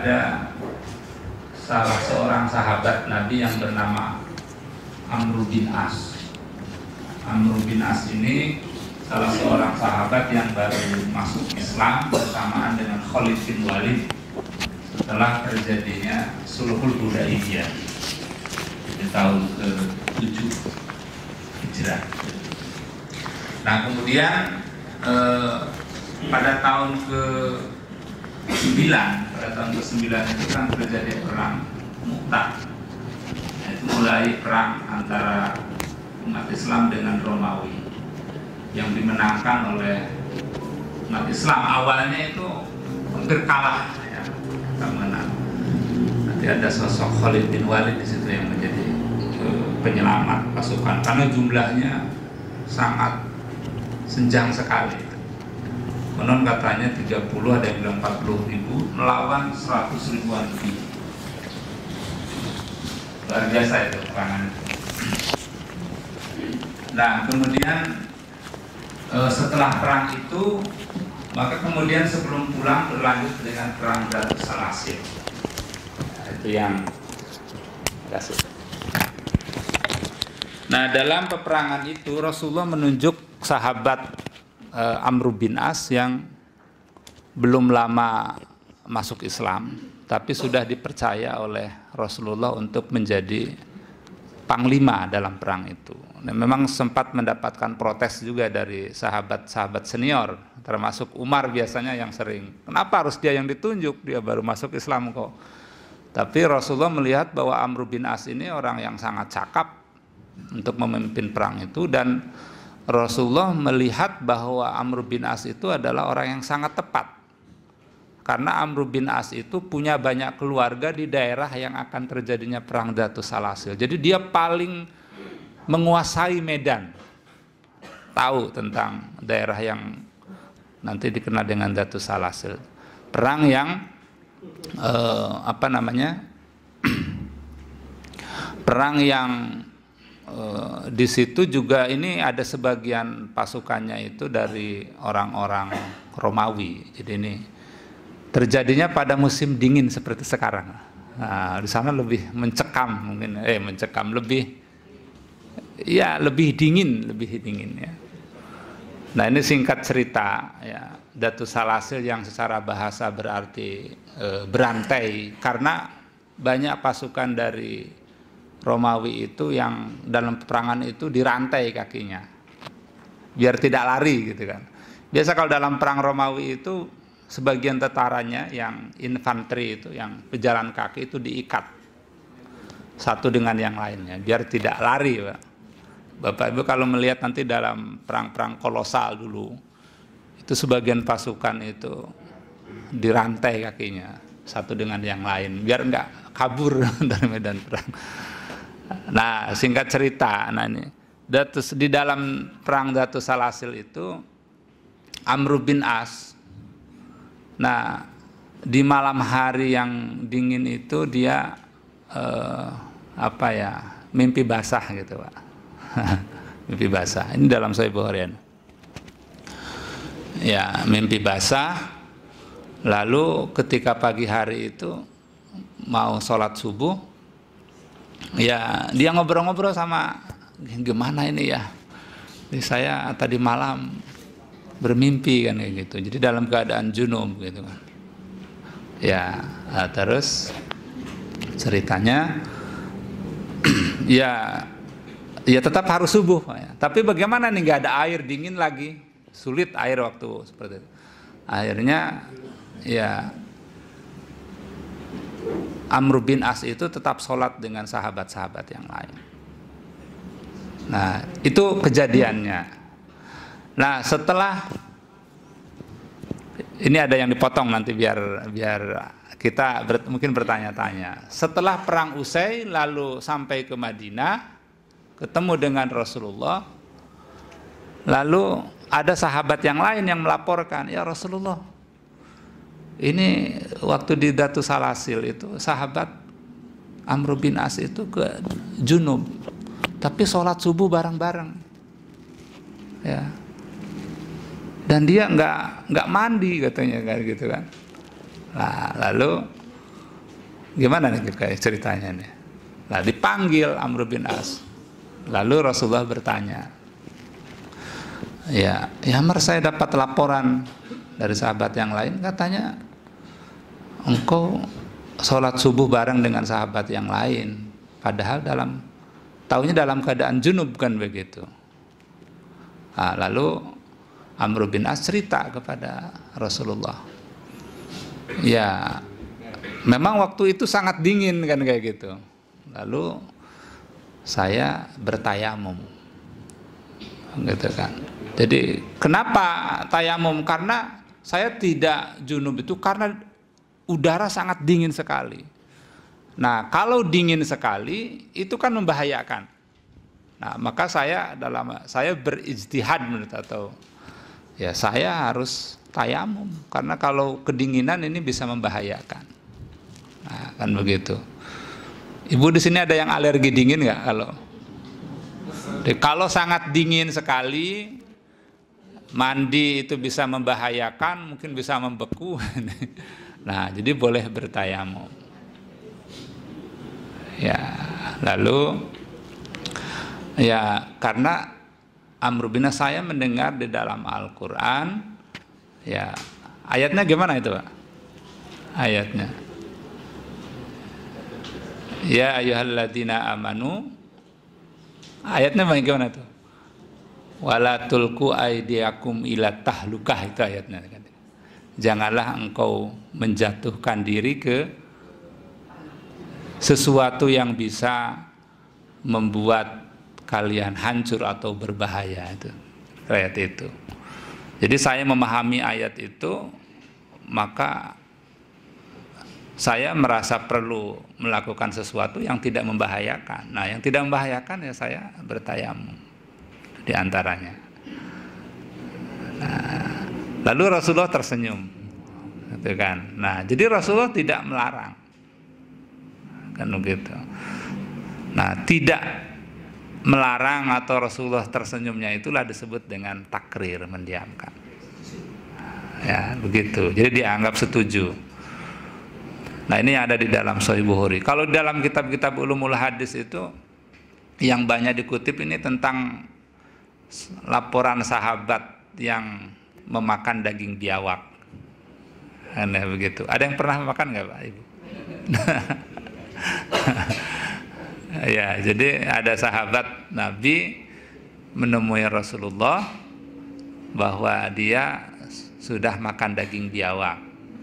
ada salah seorang sahabat Nabi yang bernama Amr bin As. Amr bin As ini salah seorang sahabat yang baru masuk Islam bersamaan dengan Khalid bin Walid setelah terjadinya Sulhul Hudaybiyah di tahun ke-7 Hijrah. Nah kemudian pada tahun ke-9 itu kan terjadi perang Mu'tah. Itu mulai perang antara umat Islam dengan Romawi yang dimenangkan oleh umat Islam. Awalnya itu hampir kalah, ya, kita menang. Nanti ada sosok Khalid bin Walid di situ yang menjadi penyelamat pasukan karena jumlahnya sangat senjang sekali. Konon katanya 30, ada yang bilang 40 ribu melawan 100 ribuan lebih. Luar biasa itu perangan. Nah kemudian setelah perang itu, maka kemudian sebelum pulang berlanjut dengan perang Dhatus Salasil. Nah, itu yang kasih. Nah dalam peperangan itu Rasulullah menunjuk sahabat Amr bin As yang belum lama masuk Islam, tapi sudah dipercaya oleh Rasulullah untuk menjadi panglima dalam perang itu. Dan memang sempat mendapatkan protes juga dari sahabat-sahabat senior, termasuk Umar biasanya yang sering, kenapa harus dia yang ditunjuk, dia baru masuk Islam kok. Tapi Rasulullah melihat bahwa Amr bin As ini orang yang sangat cakap untuk memimpin perang itu, dan Rasulullah melihat bahwa Amr bin As itu adalah orang yang sangat tepat. Karena Amr bin As itu punya banyak keluarga di daerah yang akan terjadinya perang Dhatus Salasil. Jadi dia paling menguasai medan, tahu tentang daerah yang nanti dikenal dengan Dhatus Salasil. Perang yang perang yang di situ juga ini ada sebagian pasukannya itu dari orang-orang Romawi. Jadi ini terjadinya pada musim dingin seperti sekarang. Nah, di sana lebih mencekam mungkin, lebih dingin ya. Nah ini singkat cerita ya, Dhatus Salasil yang secara bahasa berarti berantai, karena banyak pasukan dari Romawi itu yang dalam peperangan itu dirantai kakinya biar tidak lari gitu kan. Biasa kalau dalam perang Romawi itu sebagian tentaranya yang infanteri itu, yang pejalan kaki itu diikat satu dengan yang lainnya biar tidak lari, Pak. Bapak Ibu kalau melihat nanti dalam perang-perang kolosal dulu, itu sebagian pasukan itu dirantai kakinya satu dengan yang lain biar enggak kabur dari medan perang. Nah singkat cerita, nah ini di dalam perang Dhatus Salasil itu Amr bin As, nah di malam hari yang dingin itu dia mimpi basah gitu, Pak. Mimpi basah. Ini dalam Sahih Bukhari. Ya, mimpi basah. Lalu ketika pagi hari itu mau sholat subuh, ya dia ngobrol-ngobrol sama, gimana ini ya, jadi saya tadi malam bermimpi kan kayak gitu. Jadi dalam keadaan junub gitu kan. Ya, terus ceritanya ya tetap harus subuh ya. Tapi bagaimana nih, nggak ada air, dingin lagi, sulit air waktu seperti itu. Akhirnya ya Amr bin As itu tetap sholat dengan sahabat-sahabat yang lain. Nah itu kejadiannya. Nah setelah ini ada yang dipotong nanti biar kita mungkin bertanya-tanya. Setelah perang usai lalu sampai ke Madinah, ketemu dengan Rasulullah, lalu ada sahabat yang lain yang melaporkan, ya Rasulullah, ini waktu di Dhatus Salasil itu sahabat Amr bin As itu ke junub, tapi sholat subuh bareng-bareng, ya. Dan dia nggak mandi katanya kan gitu kan. Nah, lalu Gimana nih kayak ceritanya nih? Nah, dipanggil Amr bin As. Lalu Rasulullah bertanya, ya Amr, saya dapat laporan dari sahabat yang lain, katanya engkau sholat subuh bareng dengan sahabat yang lain, padahal tahunya dalam keadaan junub, kan begitu. Nah, lalu Amr bin As cerita kepada Rasulullah, ya memang waktu itu sangat dingin, kan kayak gitu. Lalu saya bertayamum, gitu kan. Jadi kenapa tayamum? Karena saya tidak junub itu karena udara sangat dingin sekali. Nah, kalau dingin sekali itu kan membahayakan. Nah, maka saya berijtihad menurut, atau ya saya harus tayamum karena kalau kedinginan ini bisa membahayakan. Nah, kan begitu. Ibu di sini ada yang alergi dingin nggak? Kalau sangat dingin sekali, mandi itu bisa membahayakan, mungkin bisa membeku. Nah, jadi boleh bertayamum. Ya, lalu ya karena Amr bin As, saya mendengar di dalam Al-Qur'an, ya ayatnya gimana itu, Pak? Ayatnya, ya ayyuhalladzina amanu, ayatnya bagaimana tuh? Wala tulqu aydiyakum ila tahlukah, itu ayatnya kan. Janganlah engkau menjatuhkan diri ke sesuatu yang bisa membuat kalian hancur atau berbahaya, itu ayat itu. Jadi saya memahami ayat itu, maka saya merasa perlu melakukan sesuatu yang tidak membahayakan. Nah, yang tidak membahayakan ya saya bertayamum di antaranya. Nah, lalu Rasulullah tersenyum, gitu kan. Nah, jadi Rasulullah tidak melarang, kan begitu. Nah, tidak melarang atau Rasulullah tersenyumnya itulah disebut dengan takrir, mendiamkan. Ya, begitu. Jadi dianggap setuju. Nah, ini yang ada di dalam Sahih Bukhari. Kalau dalam kitab-kitab ulumul hadis itu yang banyak dikutip ini tentang laporan sahabat yang memakan daging biawak. Aneh begitu. Ada yang pernah makan nggak, Pak, Ibu? Ya, jadi ada sahabat Nabi menemui Rasulullah bahwa dia sudah makan daging biawak.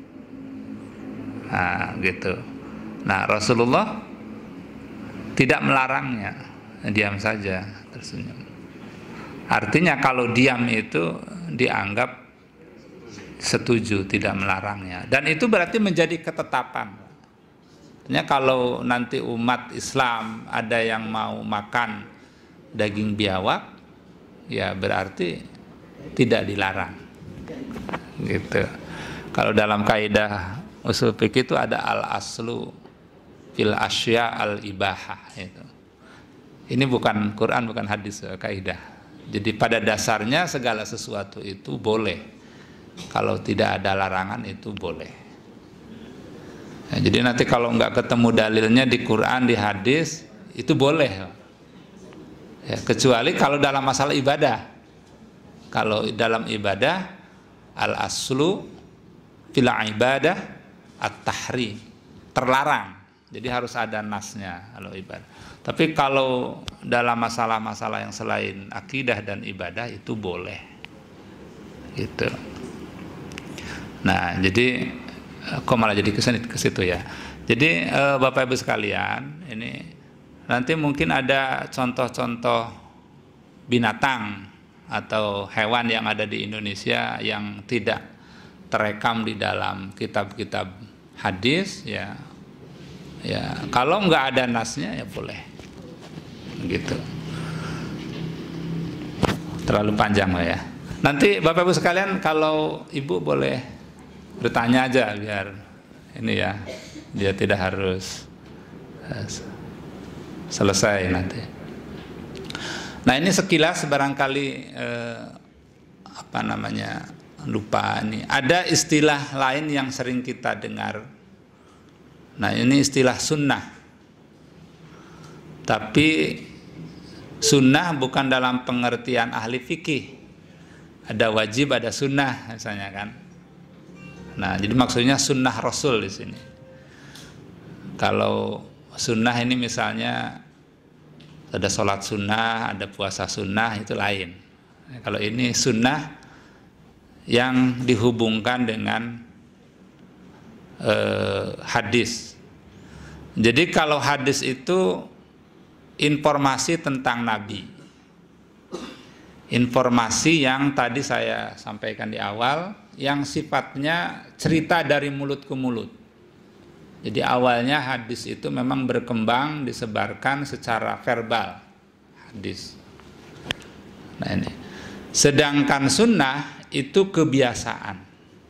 Nah, gitu. Nah, Rasulullah tidak melarangnya, diam saja, tersenyum. Artinya kalau diam itu dianggap setuju, tidak melarangnya. Dan itu berarti menjadi ketetapan. Artinya kalau nanti umat Islam ada yang mau makan daging biawak, ya berarti tidak dilarang. Gitu. Kalau dalam kaidah usul fikih itu ada al-aslu fil asya al-ibahah itu. Ini bukan Quran, bukan hadis, kaidah. Jadi pada dasarnya segala sesuatu itu boleh. Kalau tidak ada larangan itu boleh. Ya, jadi nanti kalau nggak ketemu dalilnya di Quran, di hadis, itu boleh. Ya, kecuali kalau dalam masalah ibadah. Kalau dalam ibadah, al-aslu fil ibadah at-tahrim, terlarang. Jadi harus ada nasnya kalau ibadah. Tapi kalau dalam masalah-masalah yang selain akidah dan ibadah itu boleh. Gitu. Nah, jadi kok malah jadi ke situ ya. Jadi Bapak Ibu sekalian, ini nanti mungkin ada contoh-contoh binatang atau hewan yang ada di Indonesia yang tidak terekam di dalam kitab-kitab hadis, ya. Ya, kalau nggak ada nasnya ya boleh. Gitu. Terlalu panjang lah ya. Nanti Bapak Ibu sekalian, kalau Ibu boleh bertanya aja biar ini ya, dia tidak harus selesai nanti. Nah, ini sekilas barangkali lupa nih. Ada istilah lain yang sering kita dengar Nah, ini istilah sunnah. Tapi sunnah bukan dalam pengertian ahli fikih. Ada wajib, ada sunnah misalnya kan. Nah, jadi maksudnya sunnah Rasul di sini. Kalau sunnah ini misalnya ada sholat sunnah, ada puasa sunnah, itu lain. Kalau ini sunnah yang dihubungkan dengan hadis. Jadi kalau hadis itu informasi tentang Nabi, informasi yang tadi saya sampaikan di awal, yang sifatnya cerita dari mulut ke mulut. Jadi awalnya hadis itu memang berkembang, disebarkan secara verbal, hadis. Nah ini. Sedangkan sunnah itu kebiasaan.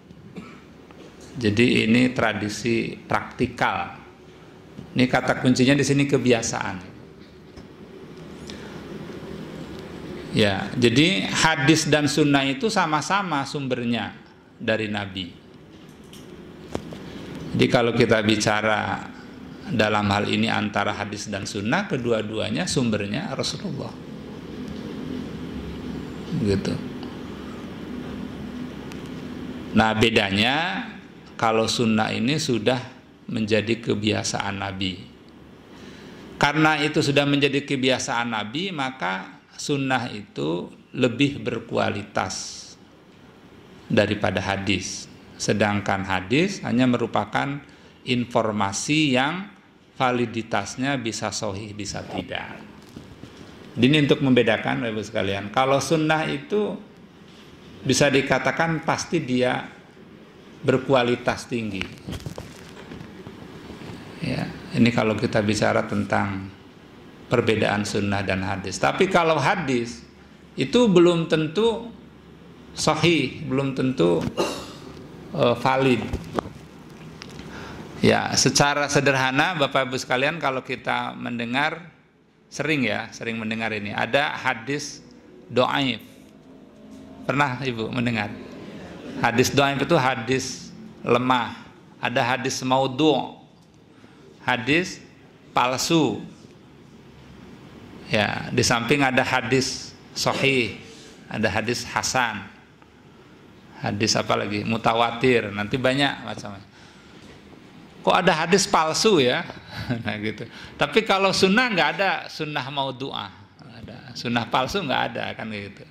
Jadi ini tradisi praktikal. Ini kata kuncinya di sini kebiasaan. Ya, jadi hadis dan sunnah itu sama-sama sumbernya dari Nabi. Jadi kalau kita bicara dalam hal ini antara hadis dan sunnah, kedua-duanya sumbernya Rasulullah. Gitu. Nah, bedanya kalau sunnah ini sudah menjadi kebiasaan Nabi. Karena itu sudah menjadi kebiasaan Nabi, maka sunnah itu lebih berkualitas daripada hadis. Sedangkan hadis hanya merupakan informasi yang validitasnya bisa sahih, bisa tidak. Ini untuk membedakan Bapak sekalian. Kalau sunnah itu bisa dikatakan pasti dia berkualitas tinggi. Ya, ini kalau kita bicara tentang perbedaan sunnah dan hadis. Tapi kalau hadis itu belum tentu sahih, belum tentu valid. Ya, secara sederhana Bapak Ibu sekalian, kalau kita mendengar sering mendengar ini, ada hadis dhaif. Pernah Ibu mendengar? Hadis dhaif itu hadis lemah. Ada hadis maudhu', hadis palsu. Ya, di samping ada hadis sahih, ada hadis hasan, hadis apa lagi, mutawatir, nanti banyak macam-macam. Kok ada hadis palsu ya? Nah gitu. Tapi kalau sunnah nggak ada sunnah maudhu'ah, ada sunnah palsu nggak ada kan gitu.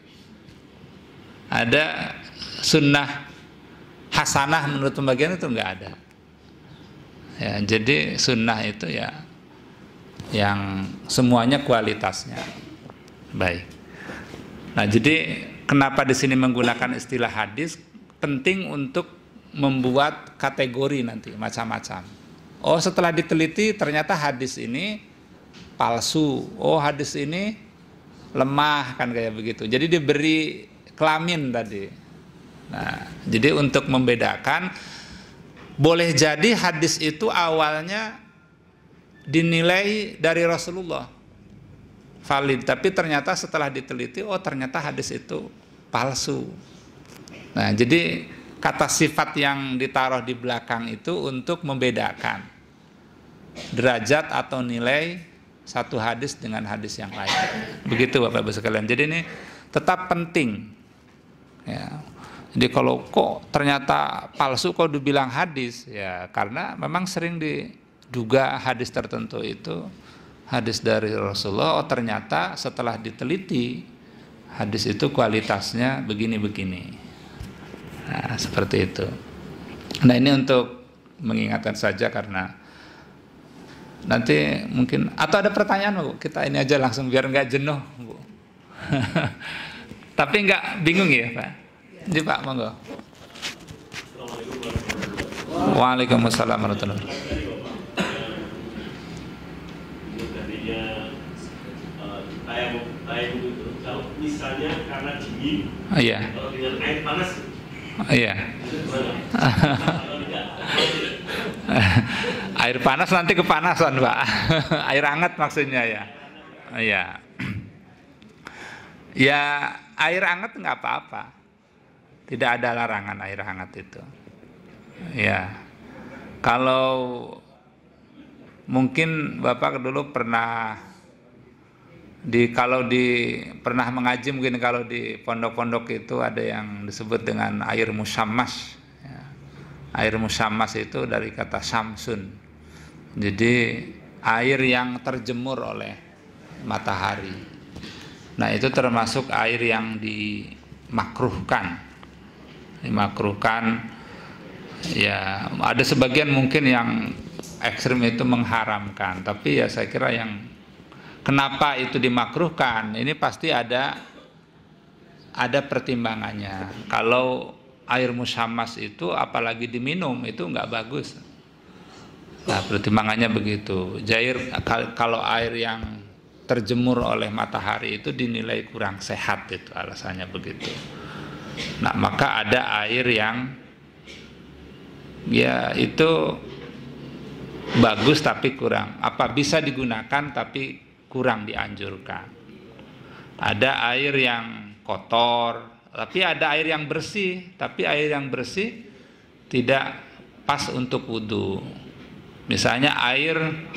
Ada sunnah hasanah menurut pembagian itu nggak ada. Ya, jadi sunnah itu ya yang semuanya kualitasnya baik. Nah, jadi kenapa di sini menggunakan istilah hadis? Penting untuk membuat kategori nanti macam-macam. Oh, setelah diteliti ternyata hadis ini palsu. Oh, hadis ini lemah, kan kayak begitu. Jadi diberi kelamin tadi. Nah, jadi untuk membedakan, boleh jadi hadis itu awalnya dinilai dari Rasulullah valid, tapi ternyata setelah diteliti, oh ternyata hadis itu palsu. Nah, jadi kata sifat yang ditaruh di belakang itu untuk membedakan derajat atau nilai satu hadis dengan hadis yang lain. Begitu Bapak Ibu sekalian. Jadi ini tetap penting. Ya. Jadi kalau kok ternyata palsu kok dibilang hadis, ya karena memang sering diduga hadis tertentu itu hadis dari Rasulullah. Oh ternyata setelah diteliti hadis itu kualitasnya begini-begini. Nah, seperti itu. Nah, ini untuk mengingatkan saja karena nanti mungkin atau ada pertanyaan Bu, kita ini aja langsung biar nggak jenuh Bu. Tapi nggak bingung ya Pak? Jadi Pak, monggo. Waalaikumsalam warahmatullahi wabarakatuh. Kalau misalnya karena dingin, Iya. kalau dengan air panas, Iya. Air panas nanti kepanasan Pak. Air hangat maksudnya ya. Iya. Ya air hangat nggak apa-apa. Tidak ada larangan air hangat itu. Ya. Kalau mungkin Bapak dulu pernah pernah mengaji, mungkin kalau di pondok-pondok itu ada yang disebut dengan air musyammas. Ya. Air musyammas itu dari kata syamsun. Jadi air yang terjemur oleh matahari. Nah, itu termasuk air yang dimakruhkan. Ya, ada sebagian mungkin yang ekstrim itu mengharamkan, tapi ya saya kira yang kenapa itu dimakruhkan ini pasti ada pertimbangannya. Kalau air musyammas itu apalagi diminum itu nggak bagus. Nah, pertimbangannya begitu. Kalau air yang terjemur oleh matahari itu dinilai kurang sehat, itu alasannya begitu. Nah, maka ada air yang ya itu bagus tapi kurang, bisa digunakan tapi kurang dianjurkan. Ada air yang kotor, tapi ada air yang bersih, tapi air yang bersih tidak pas untuk wudhu. Misalnya air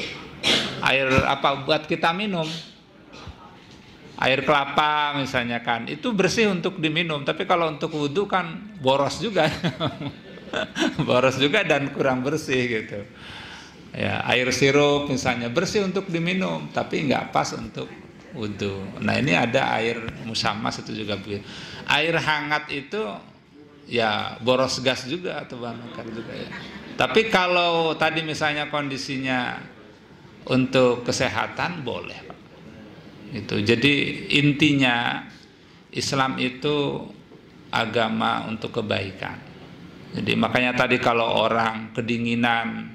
buat kita minum, air kelapa misalnya kan, itu bersih untuk diminum, tapi kalau untuk wudhu kan boros juga. Boros juga dan kurang bersih gitu. Ya, air sirup misalnya bersih untuk diminum tapi nggak pas untuk wudhu. Nah, ini ada air musyammas itu juga begitu. Air hangat itu ya boros gas juga atau bahan bakar juga ya. Tapi kalau tadi misalnya kondisinya untuk kesehatan boleh, Pak. Itu. Jadi intinya Islam itu agama untuk kebaikan. Jadi makanya tadi kalau orang kedinginan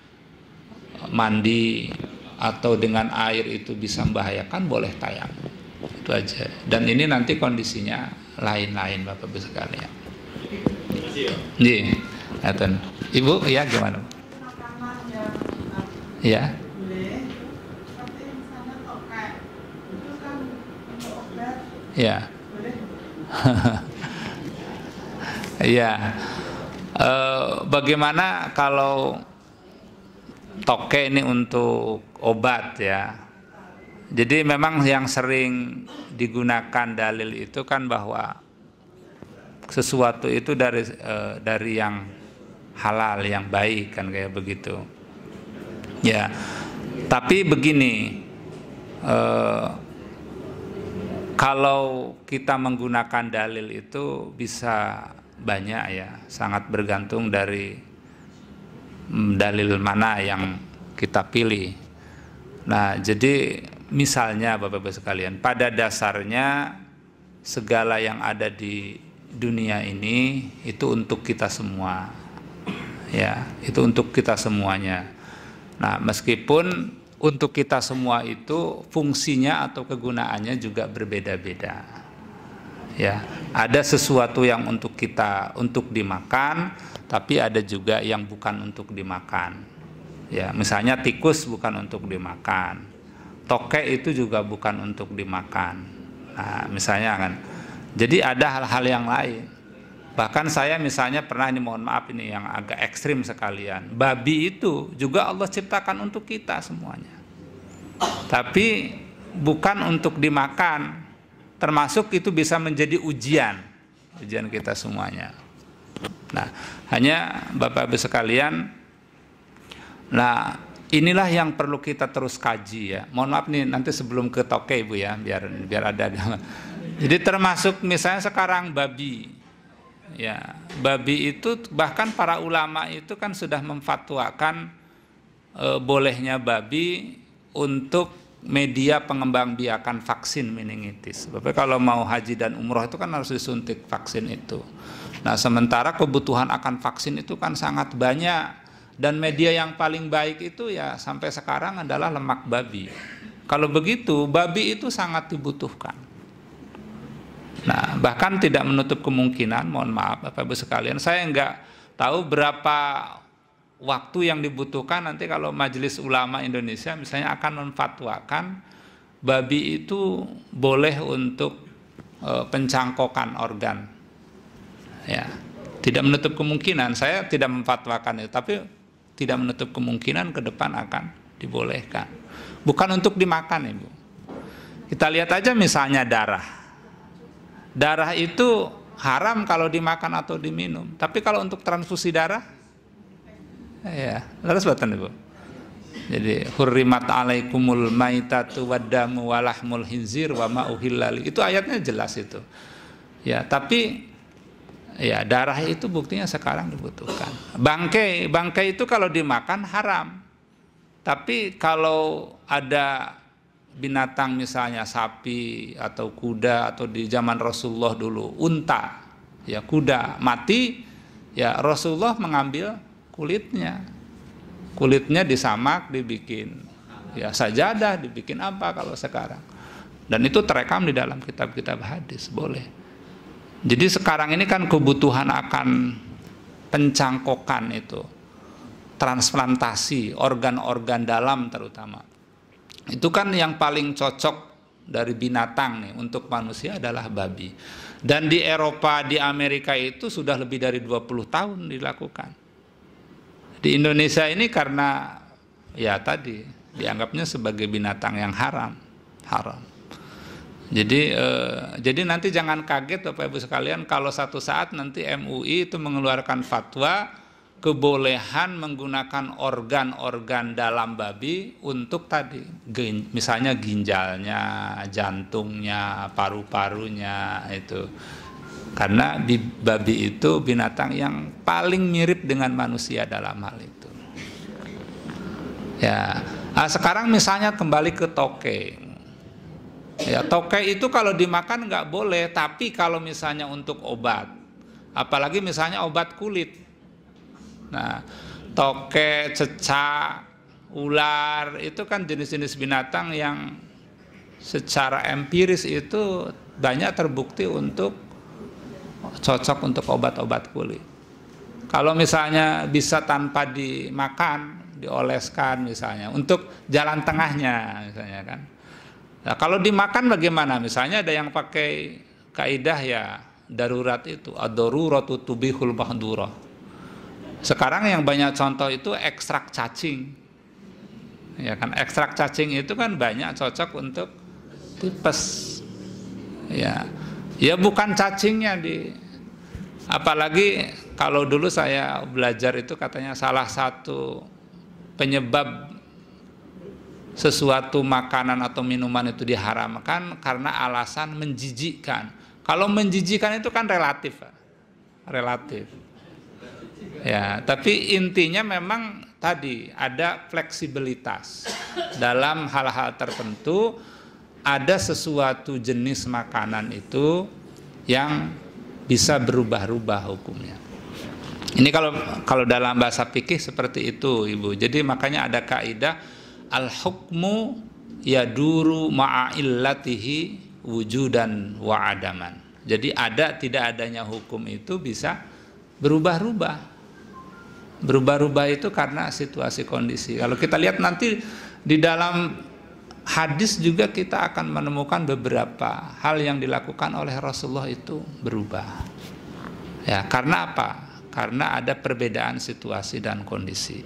mandi atau dengan air itu bisa membahayakan, boleh tayamum. Itu aja. Dan ini nanti kondisinya lain-lain Bapak Ibu sekalian. Iya. Ibu, ya gimana? Iya. Iya. Iya. Bagaimana kalau toke ini untuk obat ya? Jadi memang yang sering digunakan dalil itu kan bahwa sesuatu itu dari yang halal, yang baik kan kayak begitu. Ya. Tapi begini, kalau kita menggunakan dalil itu bisa banyak ya, sangat bergantung dari dalil mana yang kita pilih. Nah, jadi misalnya Bapak-Bapak sekalian, pada dasarnya segala yang ada di dunia ini itu untuk kita semua. Ya, itu untuk kita semuanya. Nah, meskipun untuk kita semua itu fungsinya atau kegunaannya juga berbeda-beda. Ya, ada sesuatu yang untuk dimakan, tapi ada juga yang bukan untuk dimakan. Ya, misalnya tikus bukan untuk dimakan, toke itu juga bukan untuk dimakan. Nah, misalnya kan, jadi ada hal-hal yang lain. Bahkan saya misalnya pernah, ini mohon maaf ini yang agak ekstrim sekalian, babi itu juga Allah ciptakan untuk kita semuanya, tapi bukan untuk dimakan. Termasuk itu bisa menjadi ujian kita semuanya. Nah, hanya Bapak Ibu sekalian, nah inilah yang perlu kita terus kaji ya. Mohon maaf nih nanti sebelum ke toke Ibu ya, biar ada. Jadi termasuk misalnya sekarang babi, ya babi itu bahkan para ulama itu kan sudah memfatwakan bolehnya babi untuk media pengembangbiakan vaksin meningitis. Bapak kalau mau haji dan umroh itu kan harus disuntik vaksin itu. Nah, sementara kebutuhan akan vaksin itu kan sangat banyak, dan media yang paling baik itu ya sampai sekarang adalah lemak babi. Kalau begitu, babi itu sangat dibutuhkan. Nah, bahkan tidak menutup kemungkinan, mohon maaf Bapak Ibu sekalian, saya nggak tahu berapa waktu yang dibutuhkan nanti kalau Majelis Ulama Indonesia misalnya akan memfatwakan babi itu boleh untuk pencangkokan organ. Ya, tidak menutup kemungkinan, saya tidak memfatwakan itu, tapi tidak menutup kemungkinan ke depan akan dibolehkan. Bukan untuk dimakan, Ibu. Kita lihat aja misalnya darah. Darah itu haram kalau dimakan atau diminum. Tapi kalau untuk transfusi darah, ya, terus buatan, Ibu. Jadi hurrimat alaikumul maitatu waddamu walahmul hinzir wa ma uhilla li. Itu ayatnya jelas itu. Ya, tapi ya darah itu buktinya sekarang dibutuhkan. Bangkai itu kalau dimakan haram. Tapi kalau ada binatang misalnya sapi atau kuda atau di zaman Rasulullah dulu unta, ya kuda mati, ya Rasulullah mengambil kulitnya disamak, dibikin ya sajadah, dibikin apa kalau sekarang. Dan itu terekam di dalam kitab-kitab hadis, boleh. Jadi sekarang ini kan kebutuhan akan pencangkokan itu, transplantasi organ-organ dalam terutama. Itu kan yang paling cocok dari binatang nih untuk manusia adalah babi. Dan di Eropa, di Amerika itu sudah lebih dari 20 tahun dilakukan. Di Indonesia ini karena ya tadi dianggapnya sebagai binatang yang haram. Jadi nanti jangan kaget Bapak Ibu sekalian kalau satu saat nanti MUI itu mengeluarkan fatwa kebolehan menggunakan organ-organ dalam babi untuk tadi, misalnya ginjalnya, jantungnya, paru-parunya itu. Karena babi itu binatang yang paling mirip dengan manusia dalam hal itu. Ya, sekarang misalnya kembali ke toke. Ya, toke itu kalau dimakan nggak boleh, tapi kalau misalnya untuk obat, apalagi misalnya obat kulit. Nah, toke, cecak, ular itu kan jenis-jenis binatang yang secara empiris itu banyak terbukti untuk cocok untuk obat-obat kulit. Kalau misalnya bisa tanpa dimakan, dioleskan misalnya untuk jalan tengahnya misalnya kan. Nah, kalau dimakan bagaimana? Misalnya ada yang pakai kaidah ya darurat itu, ad-daruratu tubihul mahdurah. Sekarang yang banyak contoh itu ekstrak cacing. Ya kan, ekstrak cacing itu kan banyak cocok untuk tipes. Ya. Ya bukan cacingnya apalagi kalau dulu saya belajar itu katanya salah satu penyebab sesuatu makanan atau minuman itu diharamkan karena alasan menjijikkan. Kalau menjijikkan itu kan relatif. Ya, tapi intinya memang tadi ada fleksibilitas dalam hal-hal tertentu. Ada sesuatu jenis makanan itu yang bisa berubah-ubah hukumnya. Ini kalau dalam bahasa fikih seperti itu, Ibu. Jadi makanya ada kaidah al-hukmu yaduru ma'a-illatihi wujudan wa adaman. Jadi tidak adanya hukum itu bisa berubah-ubah. Berubah-ubah itu karena situasi kondisi. Kalau kita lihat nanti di dalam hadis juga kita akan menemukan beberapa hal yang dilakukan oleh Rasulullah itu berubah. Ya, karena apa? Karena ada perbedaan situasi dan kondisi.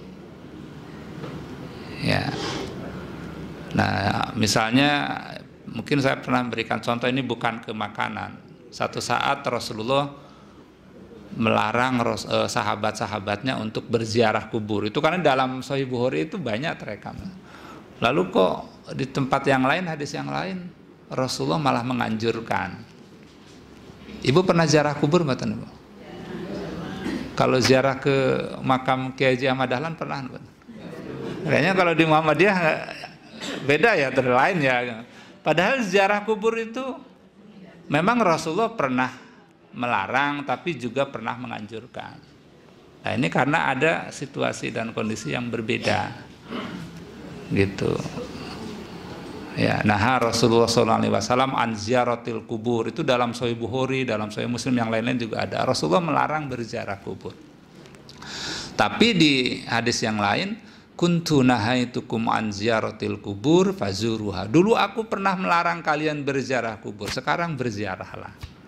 Ya. Nah, misalnya mungkin saya pernah memberikan contoh, ini bukan ke makanan. Satu saat Rasulullah melarang sahabat-sahabatnya untuk berziarah kubur. Itu karena dalam Sahih Bukhari itu banyak terekam. Lalu kok di tempat yang lain, hadis yang lain, Rasulullah malah menganjurkan. Ibu pernah ziarah kubur mboten, Ibu? Kalau ziarah ke makam Kiai Haji Ahmad Dahlan pernah, Ibu? Kayaknya kalau di Muhammadiyah beda ya, terlain ya. Padahal ziarah kubur itu memang Rasulullah pernah melarang tapi juga pernah menganjurkan. Nah, ini karena ada situasi dan kondisi yang berbeda gitu. Ya, nah Rasulullah SAW an ziyaratil kubur itu dalam Sahih Bukhari, dalam Sahih Muslim yang lain-lain juga ada. Rasulullah melarang berziarah kubur. Tapi di hadis yang lain, kuntu nahaitukum an ziyaratil kubur fazuruha. Dulu aku pernah melarang kalian berziarah kubur, sekarang berziarahlah.